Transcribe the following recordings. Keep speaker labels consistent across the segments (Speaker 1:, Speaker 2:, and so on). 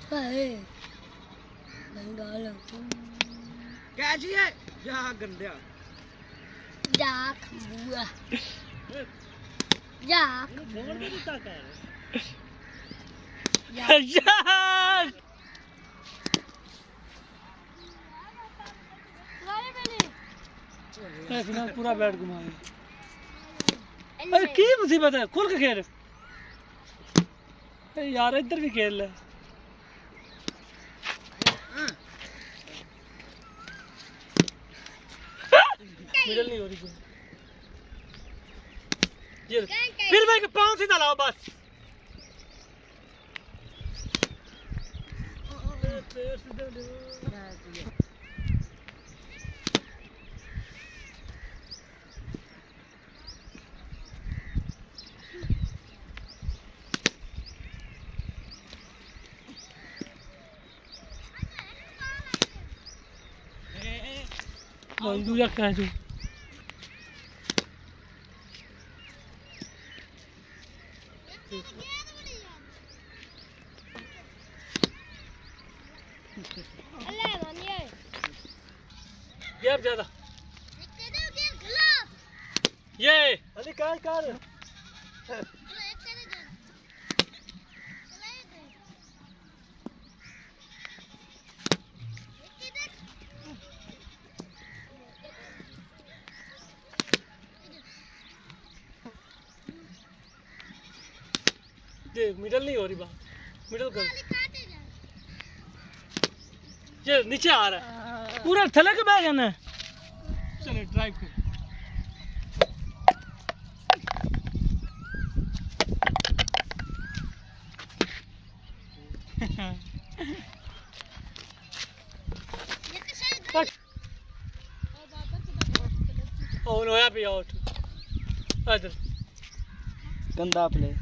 Speaker 1: कैची है जा गंदिया
Speaker 2: जा खबुआ जा
Speaker 1: फोन पे दिखता कर
Speaker 3: यार फिलहाल पूरा बैट घुमा दे। अरे की मुसीबत है, खुल के खेल यार, इधर भी खेल ले। मिडल नहीं हो रही ये फिर भाई पाँव सीधा लाओ बस। दूजा क्या है गैप ज्यादा ये अली कर देख मिडल नहीं हो रही बात, मिडल कर ये नीचे आ रहा है पूरा थले के बैग है ना। चले ड्राइव कर और होया भी आउट इधर
Speaker 1: गंदा प्ले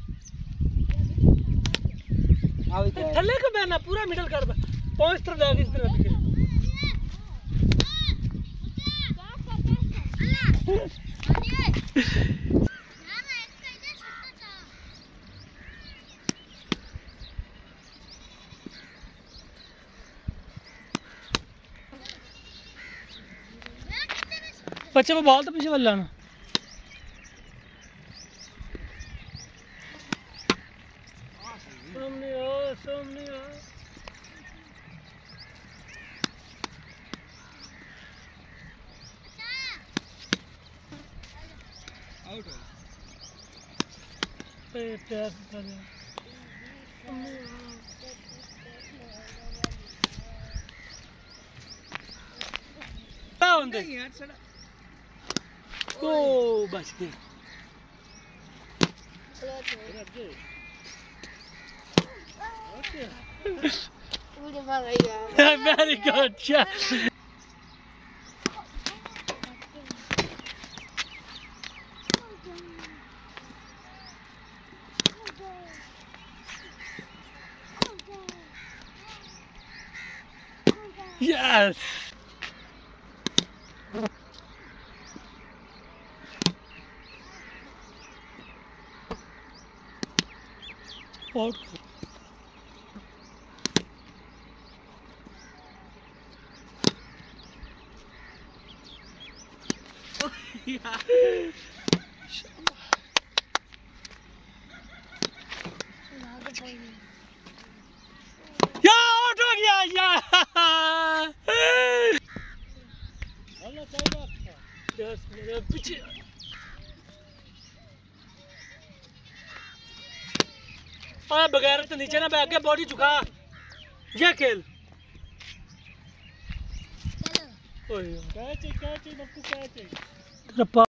Speaker 3: थले का बैना पूरा मिडल कर पांच तरफ जाके इस तरफ बच्चे में बॉल तो पीछे बल्ला ना सामने आ
Speaker 1: आउट
Speaker 3: प्यार कर ओ बच गए। Very good shot. Yes. Out. या आउट हो गया यार। पीछे बगैर तो नीचे ना बैठ के बॉडी झुका ये खेल। कैच